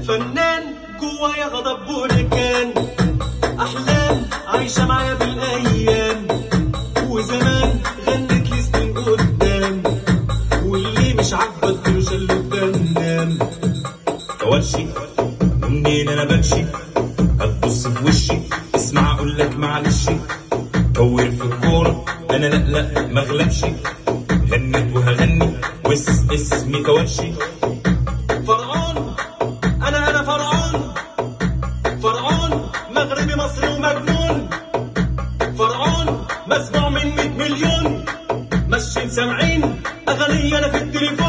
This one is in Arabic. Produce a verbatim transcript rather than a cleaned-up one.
فنان جوايا غضب بركان، احلام عايشه معايا بالايام، وزمان غنت لي سنين قدام، واللي مش عاجبه اديله شله فنان. كوالشي منين انا بمشي، هتبص في وشي اسمع اقول لك معلش، كور في الكوره انا لا لا مغلبش، غنيت وهغني وس اسمي كوالشي. فرعون انا انا فرعون، فرعون مغربي مصري ومجنون، فرعون مسموع من مية مليون، ماشيين سامعين اغاني انا في التليفون.